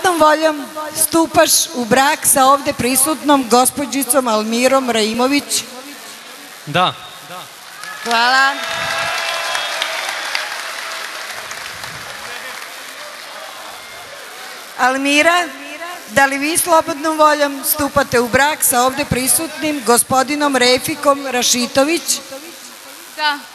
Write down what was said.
slobodnom voljom stupaš u brak sa ovde prisutnom gospođicom Almirom Raimović? Da. Hvala. Almira, da li vi slobodnom voljom stupate u brak sa ovde prisutnim gospodinom Refikom Rašitović? Da.